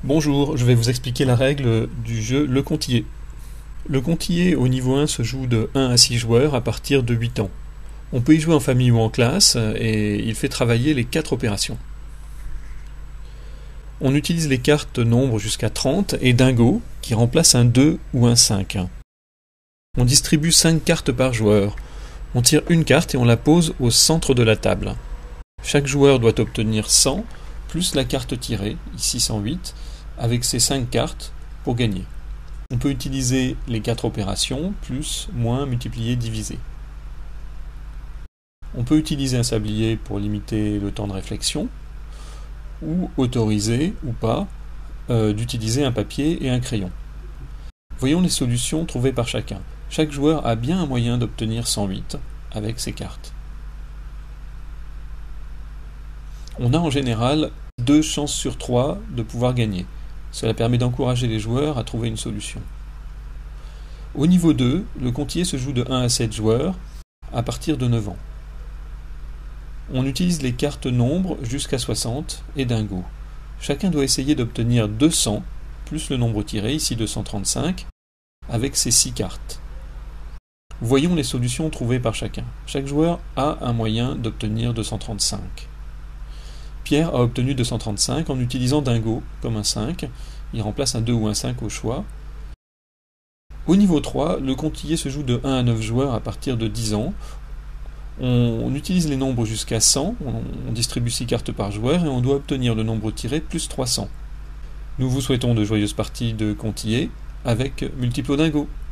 Bonjour, je vais vous expliquer la règle du jeu Le Comptier. Le Comptier au niveau 1 se joue de 1 à 6 joueurs à partir de 8 ans. On peut y jouer en famille ou en classe et il fait travailler les 4 opérations. On utilise les cartes nombres jusqu'à 30 et Dingo qui remplace un 2 ou un 5. On distribue 5 cartes par joueur. On tire une carte et on la pose au centre de la table. Chaque joueur doit obtenir 100 plus la carte tirée, ici 108, avec ces 5 cartes pour gagner. On peut utiliser les 4 opérations, plus, moins, multiplier, diviser. On peut utiliser un sablier pour limiter le temps de réflexion, ou autoriser, ou pas, d'utiliser un papier et un crayon. Voyons les solutions trouvées par chacun. Chaque joueur a bien un moyen d'obtenir 108 avec ses cartes. On a en général 2 chances sur 3 de pouvoir gagner. Cela permet d'encourager les joueurs à trouver une solution. Au niveau 2, le comptier se joue de 1 à 7 joueurs à partir de 9 ans. On utilise les cartes nombres jusqu'à 60 et Dingo. Chacun doit essayer d'obtenir 200 plus le nombre tiré, ici 235, avec ses 6 cartes. Voyons les solutions trouvées par chacun. Chaque joueur a un moyen d'obtenir 235. Pierre a obtenu 235 en utilisant Dingo comme un 5. Il remplace un 2 ou un 5 au choix. Au niveau 3, le comptier se joue de 1 à 9 joueurs à partir de 10 ans. On utilise les nombres jusqu'à 100, on distribue 6 cartes par joueur et on doit obtenir le nombre tiré plus 300. Nous vous souhaitons de joyeuses parties de comptier avec Multiplo Dingo.